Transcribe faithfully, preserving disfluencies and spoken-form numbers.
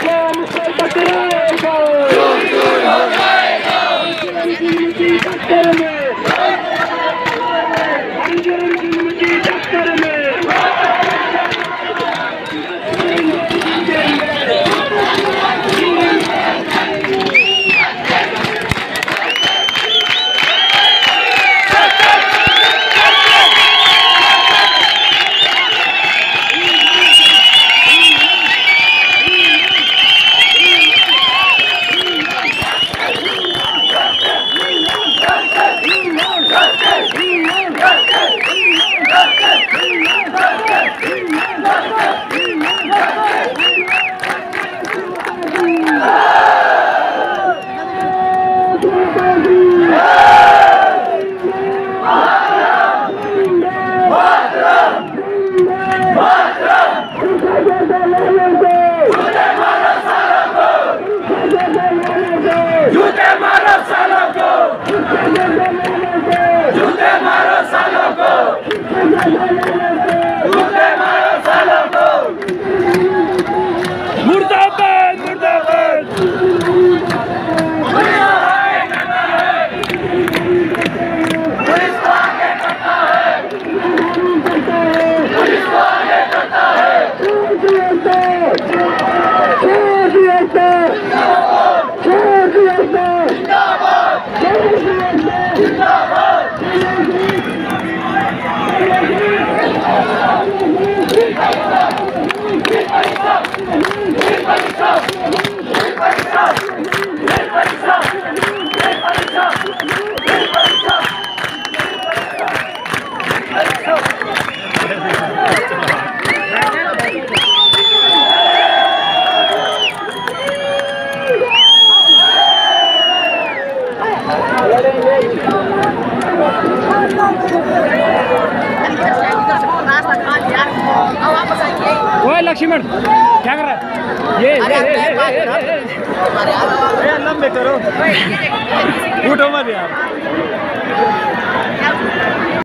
मुर्दाबाद मुर्दाबाद। पुलिस को आगे करता है, पुलिस को आगे करता है। ओए लक्ष्मण क्या कर रहा है? ये ये ये लंबे करो, उठो मत यार।